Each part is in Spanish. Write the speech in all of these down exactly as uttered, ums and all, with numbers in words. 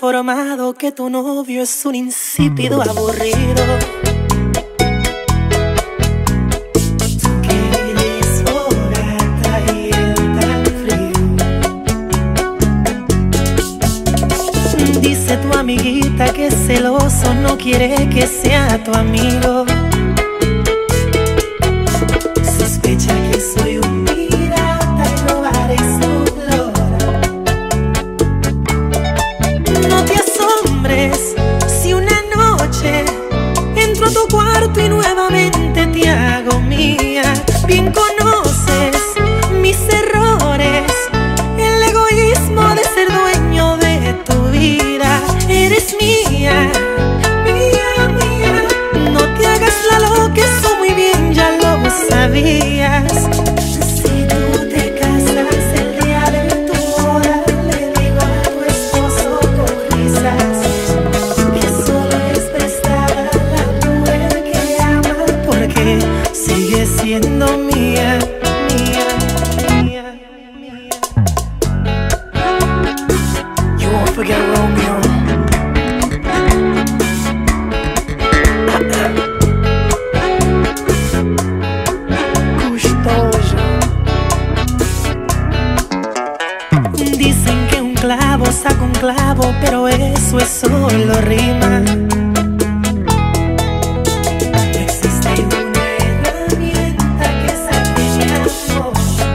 informado que tu novio es un insípido aburrido. Que eres fogata y él tan frío. Dice tu amiguita que es celoso, no quiere que sea tu amigo. Sospecha que soy un pirata y robaré su flora. No te asombres si una noche entro a tu cuarto y nuevamente te hago mía. Bien conoces mis errores, el egoísmo de ser dueño de tu vida. Eres mía, mía, mía. No te hagas la loca, eso muy bien ya lo sabías. Si tú te casas el día de tu boda, le digo a tu esposo con risas que solo es prestada la mujer que ama, porque sigue siendo mía, mía, mía, mía. You won't forget Romeo. Dicen que un clavo saca un clavo, pero eso es solo rima. Existe una herramienta que saque mi amor.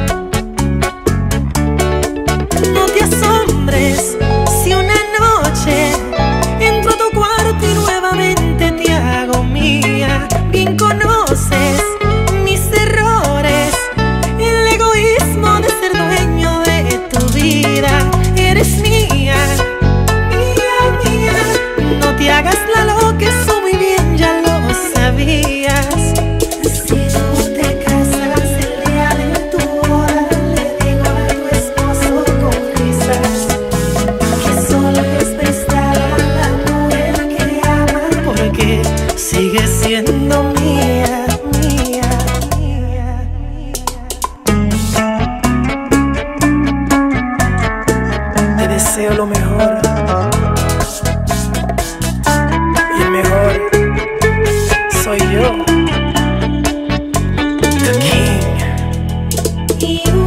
No te asombres si una noche entro a tu cuarto y nuevamente te hago mía. Bien conoces mis errores, el egoísmo de ser dueño de tu vida. Eres mía, mía, mía. No te hagas la loca, eso muy bien ya lo sabías. Si tú te casas el día de tu boda, le digo a tu esposo con risas que solo es prestada la mujer que ama, porque sigue siendo mía, mía, mía, mía. Te deseo lo mejor, y el mejor soy yo, the king.